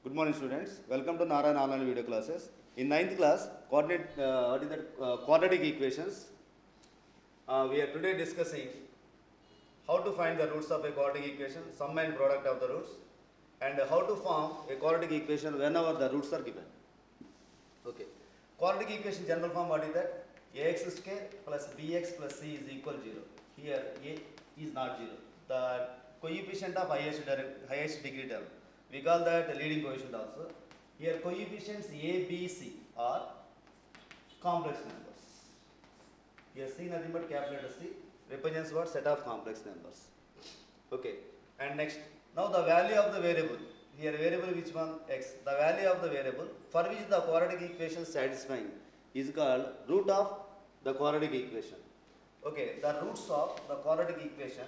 Good morning, students. Welcome to Narayan online video classes. In ninth class, quadratic equations. We are today discussing how to find the roots of a quadratic equation, sum and product of the roots, and how to form a quadratic equation whenever the roots are given. Okay. Quadratic equation general form, what is that? Ax square plus bx plus c is equal 0. Here a is not 0. The coefficient of highest degree term. We call that leading coefficient also. Here coefficients a, b, c are complex numbers. Here c nothing but capital letter C represents what? Set of complex numbers. Okay. And next, now the value of the variable. Here variable which one? X. The value of the variable for which the quadratic equation satisfying is called root of the quadratic equation. Okay. The roots of the quadratic equation,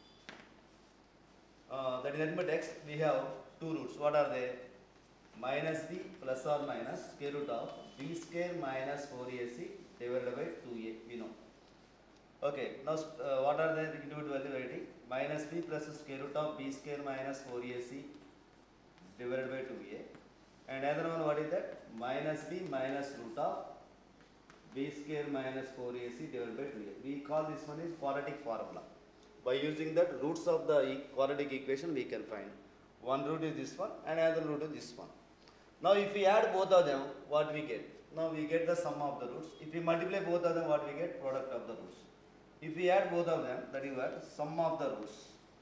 that is nothing but x, we have two roots. What are they? Minus b plus or minus square root of b square minus 4ac divided by 2a, we know. Okay, now what are the individual writing? Minus b plus square root of b square minus 4ac divided by 2a. And another one, what is that? Minus b minus root of b square minus 4ac divided by 2a. We call this one is quadratic formula. By using that, roots of the quadratic equation we can find. One root is this one and another root is this one. Now if we add both of them, what we get? Now we get the sum of the roots. If we multiply both of them, what we get? Product of the roots. If we add both of them, that is what? Sum of the roots.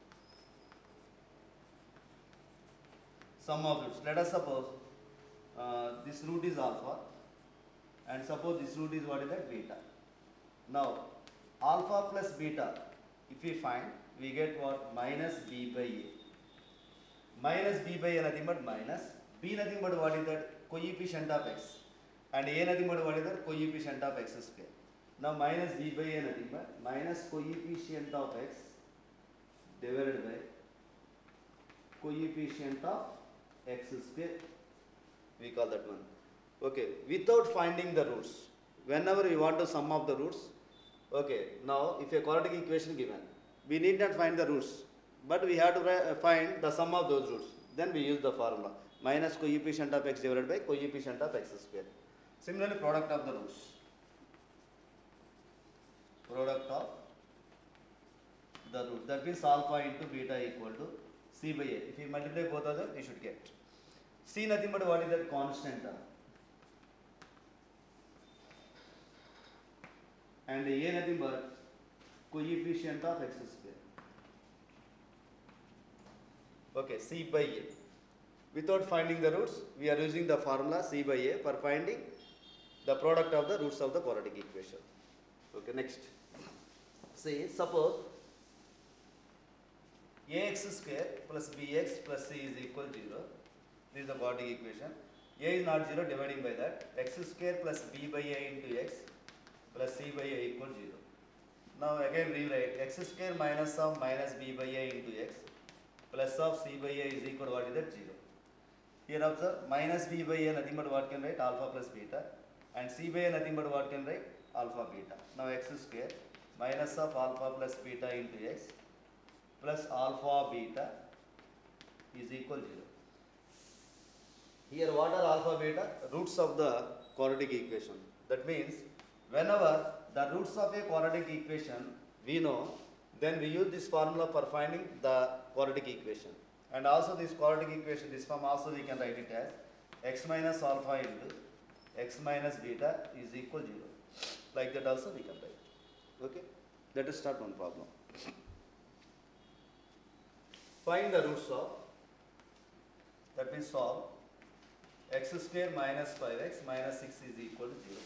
Sum of roots. Let us suppose this root is alpha and suppose this root is what is that? Beta. Now alpha plus beta, if we find, we get what? Minus b by a. Minus b by a nothing but minus. B nothing but what is that? Coefficient of x. And a nothing but what is that? Coefficient of x square. Now minus b by a nothing but minus coefficient of x divided by coefficient of x square. We call that one. Okay. Without finding the roots. Whenever we want to sum of the roots. Okay. Now if a quadratic equation given, we need not find the roots. But we have to find the sum of those roots. Then we use the formula. Minus coefficient of x divided by coefficient of x square. Similarly, product of the roots. Product of the root. That means alpha into beta equal to c by a. If we multiply both of them, we should get. C nothing but what is that? Constant term. And a nothing but coefficient of x square. Okay, c by a. Without finding the roots, we are using the formula c by a for finding the product of the roots of the quadratic equation. Okay, next. See, suppose ax square plus bx plus c is equal 0. This is the quadratic equation. A is not 0, dividing by that. X square plus b by a into x plus c by a equal 0. Now again rewrite x square minus of minus b by a into x plus of c by a is equal to what is that? 0. Here observe, minus b by a nothing but what can write? Alpha plus beta. And c by a nothing but what can write? Alpha beta. Now x square minus of alpha plus beta into x plus alpha beta is equal 0. Here what are alpha beta? Roots of the quadratic equation. That means whenever the roots of a quadratic equation we know, then we use this formula for finding the quadratic equation. And also this quadratic equation, this form also we can write it as x minus alpha into x minus beta is equal 0. Like that also we can write. Okay. Let us start one problem. Find the roots of, that means solve, x square minus 5x minus 6 is equal to 0.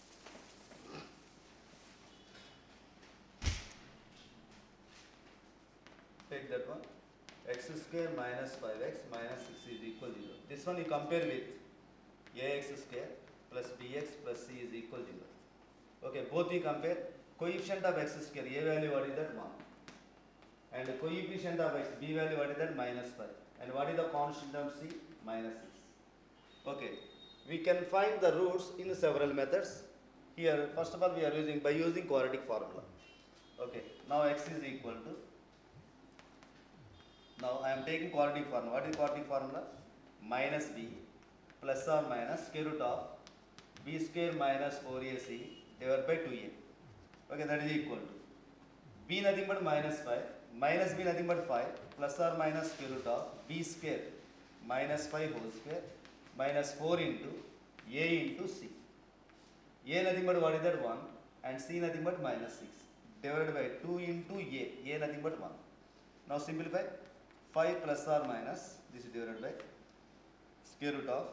Take that one. X square minus 5x minus 6 is equal to 0. This one you compare with ax square plus bx plus c is equal to 0. Okay, both you compare. Coefficient of x square, a value what is that? 1. And coefficient of x, b value what is that? Minus 5. And what is the constant of c? Minus 6. Okay, we can find the roots in several methods. Here, first of all, we are using by using quadratic formula. Okay, now x is equal to, now I am taking quadratic formula. What is quadratic formula? minus b plus or minus square root of b square minus 4ac divided by 2a. Okay, that is equal to b nothing but minus 5 minus b nothing but 5 plus or minus square root of b square minus 5 whole square minus 4 into a into c. A nothing but what is that 1 and c nothing but minus 6 divided by 2 into a nothing but 1. Now simplify 5 plus or minus this is divided by square root of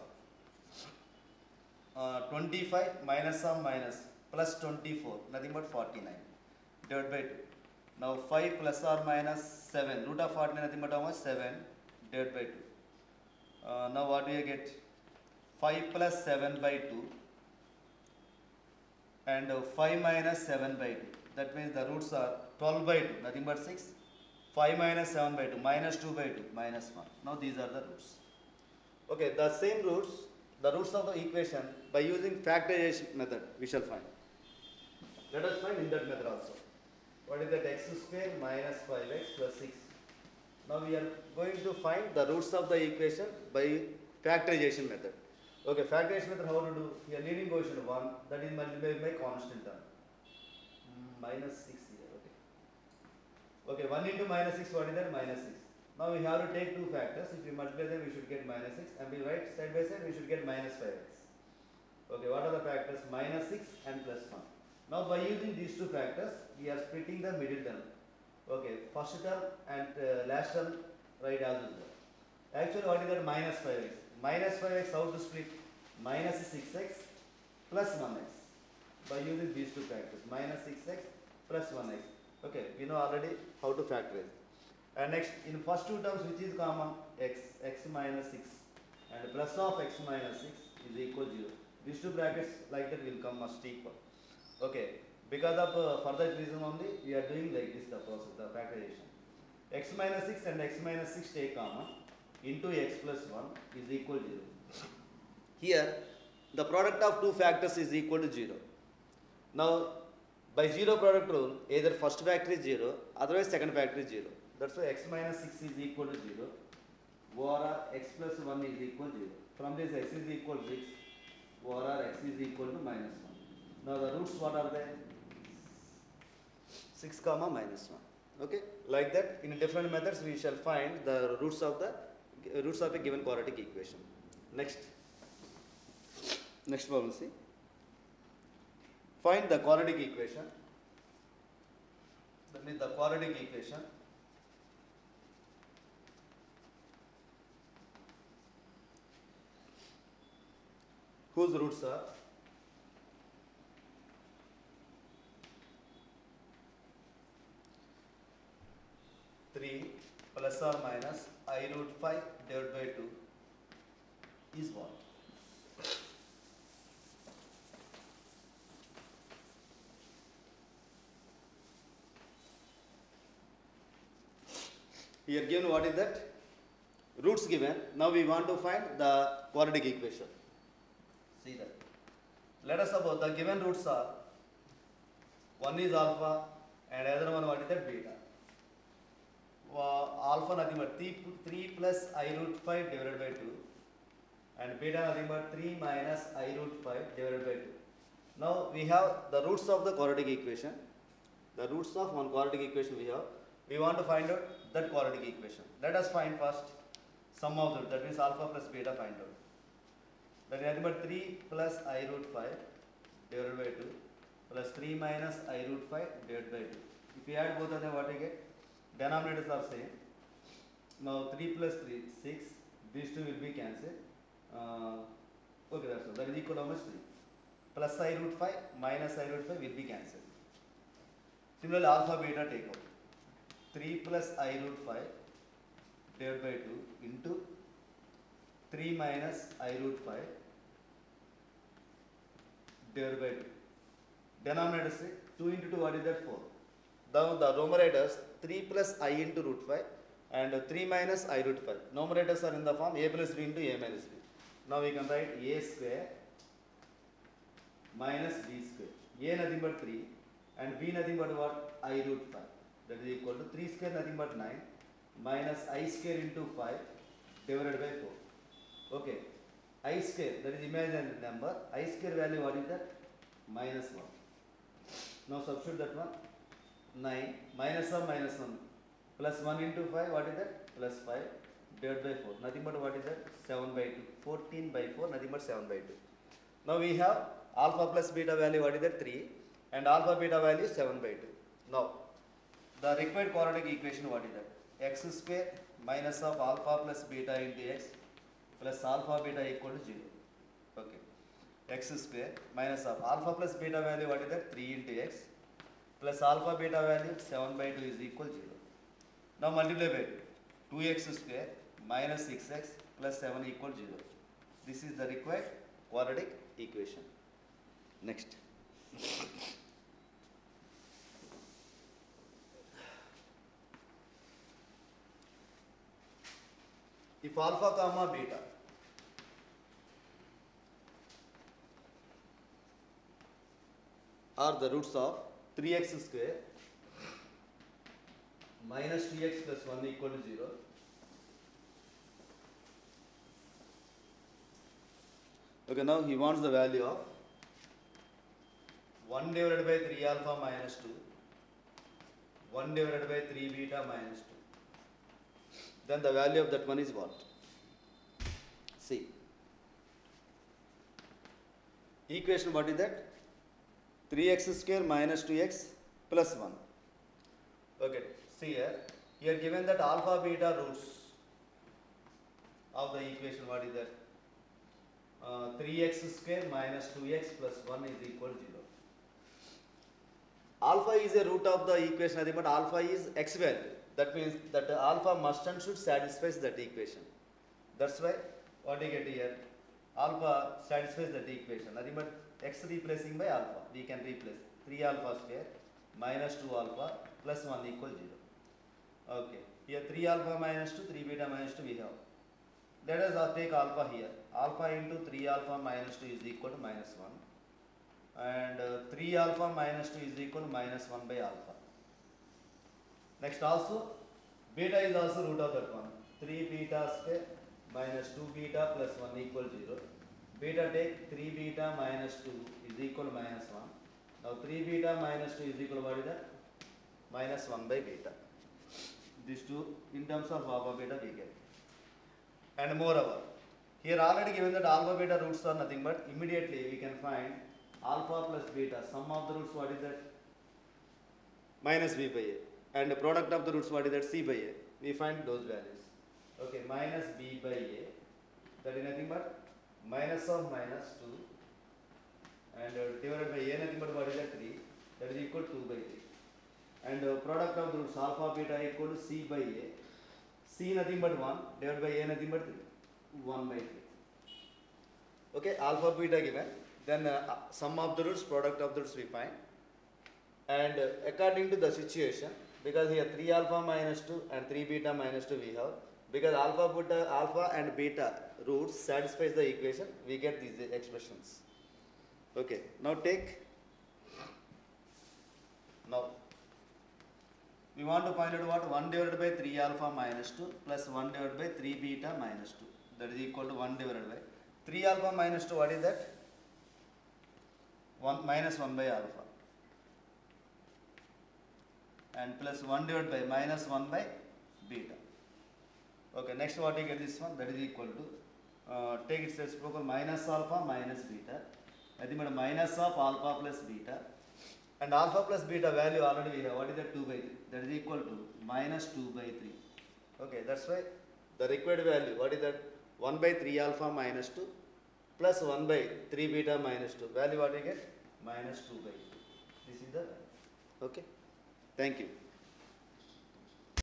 25 minus or minus plus 24 nothing but 49 divided by 2. Now 5 plus or minus 7 root of 49 nothing but how much 7 divided by 2. Now what do you get? 5 plus 7 by 2 and 5 minus 7 by 2. That means the roots are 12 by 2 nothing but 6. 5 minus 7 by 2 minus 2 by 2 minus 1. Now these are the roots. Okay, the same roots, the roots of the equation by using factorization method we shall find. Let us find in that method also. What is that? X square minus 5x plus 6. Now we are going to find the roots of the equation by factorization method. Okay, factorization method how to do? Here leading coefficient 1 that is multiplied by constant term. Minus 6 here. Okay, 1 into minus 6 what is that? Minus 6. Now we have to take two factors. If we multiply them we should get minus 6 and we write side by side we should get minus 5x. Okay, what are the factors? Minus 6 and plus 1. Now by using these two factors we are splitting the middle term. Okay, first term and last term right as usual. Actually what is that? Minus 5x. Minus 5x how to split? Minus 6x plus 1x. By using these two factors. Minus 6x plus 1x. Okay, we know already how to factorize. And next in first two terms which is common? X minus 6 and plus of x minus 6 is equal 0. These two brackets like that will come must equal. Okay, because of further reason only we are doing like this the process, the factorization. X minus 6 and x minus 6 take common into x plus 1 is equal 0. Here the product of two factors is equal to 0. Now by zero product rule either first factor is 0 otherwise second factor is 0. That's why x minus 6 is equal to 0 or x plus 1 is equal to 0. From this x is equal to 6 or x is equal to minus 1. Now the roots what are they? 6 comma minus 1. Okay, like that in different methods we shall find the roots of a given quadratic equation. Next problem, see. Find the quadratic equation. That means the quadratic equation whose roots are 3 plus or minus I root 5 divided by 2 is what? Here given what is that? Roots given. Now we want to find the quadratic equation. See that. Let us suppose the given roots are one is alpha and other one what is that? Beta. Alpha nothing but 3 plus I root 5 divided by 2 and beta nothing but 3 minus I root 5 divided by 2. Now we have the roots of the quadratic equation. The roots of one quadratic equation we have. We want to find out that quadratic equation. Let us find first sum of them. That means alpha plus beta find out. That is nothing but 3 plus I root 5 divided by 2 plus 3 minus I root 5 divided by 2. If you add both of them what you get? Denominators are same. Now 3 plus 3 6. These two will be cancelled. Okay, that's all. That is equal to how much? 3. Plus I root 5 minus I root 5 will be cancelled. Similarly alpha beta take out. 3 plus I root 5 divided by 2 into 3 minus I root 5 divided by 2. Denominator say 2 into 2 what is that? 4. Now the numerators 3 plus I into root 5 and 3 minus I root 5. Numerators are in the form a plus b into a minus b. Now we can write a square minus b square. A nothing but 3 and b nothing but what? I root 5. That is equal to 3 square nothing but 9 minus I square into 5 divided by 4. Okay, I square, that is imaginary number, I square value what is that? Minus 1. Now substitute that one, 9, minus of minus 1, plus 1 into 5, what is that? Plus 5, divided by 4, nothing but what is that? 7 by 2, 14 by 4, nothing but 7 by 2. Now we have alpha plus beta value, what is that? 3, and alpha beta value 7 by 2. Now, the required quadratic equation, what is that? X square minus of alpha plus beta into x plus alpha beta equal to 0. Okay. X square minus of alpha plus beta value, what is that? 3 into x plus alpha beta value 7 by 2 is equal 0. Now multiply by 2. 2x square minus 6x plus 7 equal 0. This is the required quadratic equation. Next. If alpha comma beta are the roots of 3x square minus 2x plus 1 equal to 0, okay, now he wants the value of 1 divided by 3 alpha minus 2, 1 divided by 3 beta minus 2. Then the value of that one is what? See. Equation what is that? 3x square minus 2x plus 1. Okay, see here. Here given that alpha beta roots of the equation, what is that? 3x square minus 2x plus 1 is equal to 0. Alpha is a root of the equation, nothing but alpha is x value. That means that alpha must and should satisfy that equation. That's why what we get here, alpha satisfies that equation. Nothing but x replacing by alpha. We can replace 3 alpha square minus 2 alpha plus 1 equal 0. Okay. Here 3 alpha minus 2, 3 beta minus 2 we have. Let us take alpha here. Alpha into 3 alpha minus 2 is equal to minus 1. And 3 alpha minus 2 is equal to minus 1 by alpha. Next also, beta is also root of that one. 3 beta square minus 2 beta plus 1 equal 0. Beta take 3 beta minus 2 is equal to minus 1. Now 3 beta minus 2 is equal to what is that? Minus 1 by beta. These two in terms of alpha beta we get. And moreover, here already given that alpha beta roots are nothing but immediately we can find alpha plus beta. Sum of the roots what is that? Minus b by a. And the product of the roots what is that? C by a. We find those values. Okay, minus b by a, that is nothing but minus of minus 2 and divided by a nothing but what is that? 3, that is equal to 2 by 3. And product of the roots alpha beta equal to c by a, c nothing but 1 divided by a nothing but 3, 1 by 3. Okay, alpha beta given, then sum of the roots, product of the roots we find. And according to the situation, because here 3 alpha minus 2 and 3 beta minus 2 we have, because alpha and beta roots satisfies the equation, we get these expressions. Okay, now now we want to find out what? 1 divided by 3 alpha minus 2 plus 1 divided by 3 beta minus 2, that is equal to 1 divided by 3 alpha minus 2, what is that? 1 minus 1 by alpha. And plus 1 divided by minus 1 by beta. Okay, next what you get this one, that is equal to, take its reciprocal minus alpha minus beta. I think minus of alpha plus beta. And alpha plus beta value already we have, what is that? 2 by 3. That is equal to minus 2 by 3. Okay, that's why the required value, what is that? 1 by 3 alpha minus 2 plus 1 by 3 beta minus 2. Value what you get? Minus 2 by 3. This is the value. Okay. Thank you.